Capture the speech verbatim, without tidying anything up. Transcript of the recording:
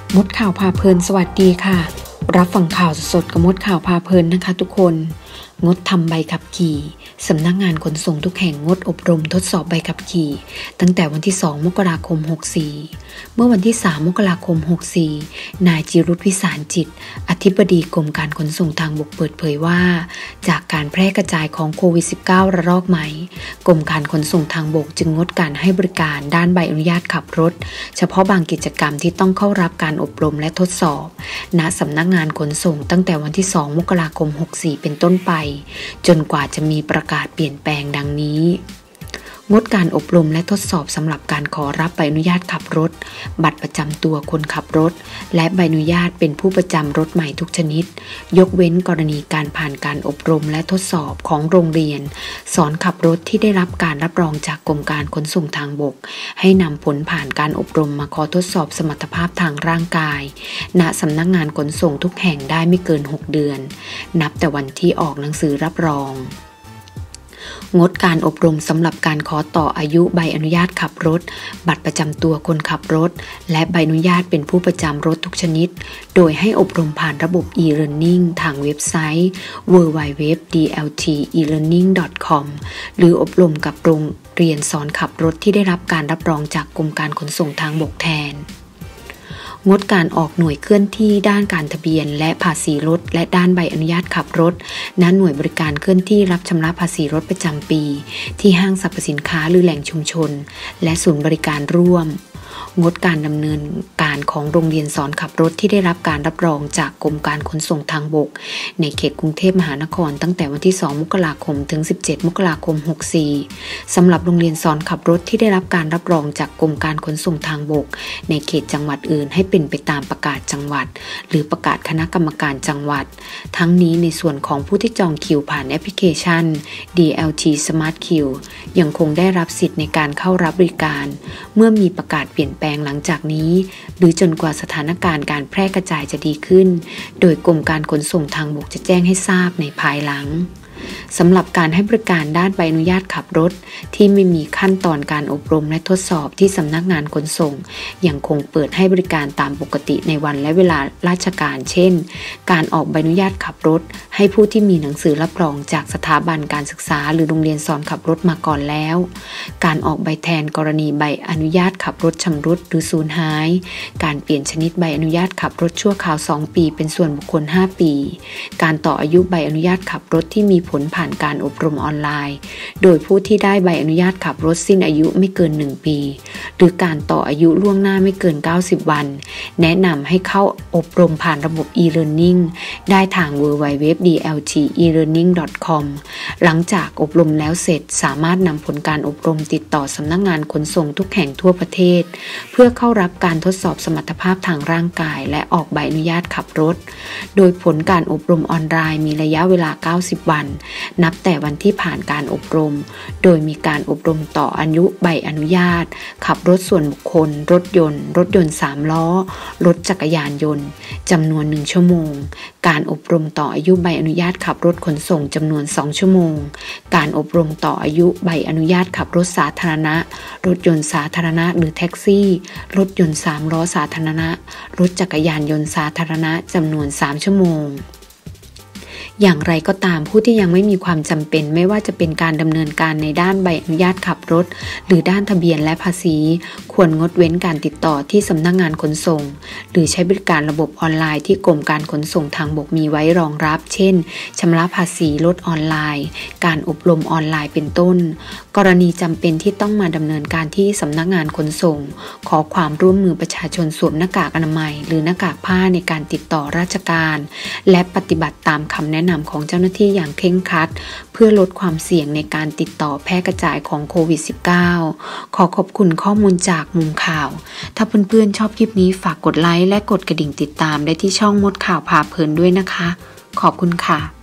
มดข่าวพาเพลินสวัสดีค่ะรับฟังข่าวสดกับมดข่าวพาเพลินนะคะทุกคนงดทำใบขับขี่สำนักงานขนส่งทุกแห่งงดอบรมทดสอบใบขับขี่ตั้งแต่วันที่สองมกราคมหกสี่เมื่อวันที่สามมกราคมหกสี่นายจิรุตวิสารจิตอธิบดีกรมการขนส่งทางบกเปิดเผยว่าจากการแพร่กระจายของโควิด สิบเก้า ระลอกใหม่กรมการขนส่งทางบกจึงงดการให้บริการด้านใบอนุญาตขับรถเฉพาะบางกิจกรรมที่ต้องเข้ารับการอบรมและทดสอบณสำนักงานขนส่งตั้งแต่วันที่สองมกราคมหกสี่เป็นต้นไปจนกว่าจะมีประกาศเปลี่ยนแปลงดังนี้งดการอบรมและทดสอบสำหรับการขอรับใบอนุญาตขับรถบัตรประจำตัวคนขับรถและใบอนุญาตเป็นผู้ประจำรถใหม่ทุกชนิดยกเว้นกรณีการผ่านการอบรมและทดสอบของโรงเรียนสอนขับรถที่ได้รับการรับรองจากกรมการขนส่งทางบกให้นำผลผ่านการอบรมมาขอทดสอบสมรรถภาพทางร่างกายณสำนักงานขนส่งทุกแห่งได้ไม่เกินหกเดือนนับแต่วันที่ออกหนังสือรับรองงดการอบรมสำหรับการขอต่ออายุใบอนุญาตขับรถบัตรประจำตัวคนขับรถและใบอนุญาตเป็นผู้ประจำรถทุกชนิดโดยให้อบรมผ่านระบบ e-learning ทางเว็บไซต์ ดับเบิลยู ดับเบิลยู ดับเบิลยู ดอท ดี แอล ที อี เลอร์นิ่ง ดอท คอม หรืออบรมกับโรงเรียนสอนขับรถที่ได้รับการรับรองจากกรมการขนส่งทางบกแทนงดการออกหน่วยเคลื่อนที่ด้านการทะเบียนและภาษีรถและด้านใบอนุญาตขับรถณหน่วยบริการเคลื่อนที่รับชำระภาษีรถประจำปีที่ห้างสรรพสินค้าหรือแหล่งชุมชนและศูนย์บริการร่วมงดการดำเนินการของโรงเรียนสอนขับรถที่ได้รับการรับรองจากกรมการขนส่งทางบกในเขตกรุงเทพมหานครตั้งแต่วันที่สองมกราคมถึงสิบเจ็ดมกราคมหกสี่สำหรับโรงเรียนสอนขับรถที่ได้รับการรับรองจากกรมการขนส่งทางบกในเขตจังหวัดอื่นให้เป็นไปตามประกาศจังหวัดหรือประกาศคณะกรรมการจังหวัดทั้งนี้ในส่วนของผู้ที่จองคิวผ่านแอปพลิเคชัน ดี แอล ที Smart Queue ยังคงได้รับสิทธิ์ในการเข้ารับบริการเมื่อมีประกาศเปลี่ยนแปลงหลังจากนี้หรือจนกว่าสถานการณ์การแพร่กระจายจะดีขึ้นโดยกรมการขนส่งทางบกจะแจ้งให้ทราบในภายหลังสำหรับการให้บริการด้านใบอนุญาตขับรถที่ไม่มีขั้นตอนการอบรมและทดสอบที่สำนักงานขนส่งยังคงเปิดให้บริการตามปกติในวันและเวลาราชการเช่นการออกใบอนุญาตขับรถให้ผู้ที่มีหนังสือรับรองจากสถาบันการศึกษาหรือโรงเรียนสอนขับรถมาก่อนแล้วการออกใบแทนกรณีใบอนุญาตขับรถชำรุดหรือสูญหายการเปลี่ยนชนิดใบอนุญาตขับรถชั่วคราวสองปีเป็นส่วนบุคคลห้าปีการต่ออายุใบอนุญาตขับรถที่มีผลผ่านการอบรมออนไลน์โดยผู้ที่ได้ใบอนุญาตขับรถสิ้นอายุไม่เกินหนึ่งปีหรือการต่ออายุล่วงหน้าไม่เกินเก้าสิบวันแนะนำให้เข้าอบรมผ่านระบบ e-learning ได้ทาง ดับเบิลยู ดับเบิลยู ดับเบิลยู ดอท ดี แอล ที อี เลอร์นิ่ง ดอท คอม หลังจากอบรมแล้วเสร็จสามารถนำผลการอบรมติดต่อสำนักงานขนส่งทุกแห่งทั่วประเทศเพื่อเข้ารับการทดสอบสมรรถภาพทางร่างกายและออกใบอนุญาตขับรถโดยผลการอบรมออนไลน์มีระยะเวลาเก้าสิบวันนับแต่วันที่ผ่านการอบรมโดยมีการอบรมต่ออายุใบอนุญาตขับรถส่วนบุคคลรถยนต์รถยนต์สามล้อรถจักรยานยนต์จำนวนหนึ่งชั่วโมงการอบรมต่ออายุใบอนุญาตขับรถขนส่งจำนวนสองชั่วโมงการอบรมต่ออายุใบอนุญาตขับรถสาธารณะรถยนต์สาธารณะหรือแท็กซี่รถยนต์สามล้อสาธารณะรถจักรยานยนต์สาธารณะจำนวนสามชั่วโมงอย่างไรก็ตามผู้ที่ยังไม่มีความจำเป็นไม่ว่าจะเป็นการดำเนินการในด้านใบอนุญาตขับรถหรือด้านทะเบียนและภาษีควรงดเว้นการติดต่อที่สำนักงานขนส่งหรือใช้บริการระบบออนไลน์ที่กรมการขนส่งทางบกมีไว้รองรับเช่นชำระภาษีรถออนไลน์การอบรมออนไลน์เป็นต้นกรณีจำเป็นที่ต้องมาดำเนินการที่สำนักงานขนส่งขอความร่วมมือประชาชนสวมหน้ากากอนามัยหรือหน้ากากผ้าในการติดต่อราชการและปฏิบัติตามคำแนะนำของเจ้าหน้าที่อย่างเคร่งครัดเพื่อลดความเสี่ยงในการติดต่อแพร่กระจายของโควิด สิบเก้า ขอขอบคุณข้อมูลจากมุมข่าวถ้าเพื่อนๆชอบคลิปนี้ฝากกดไลค์และกดกระดิ่งติดตามได้ที่ช่องมดข่าวพาเพลินด้วยนะคะขอบคุณค่ะ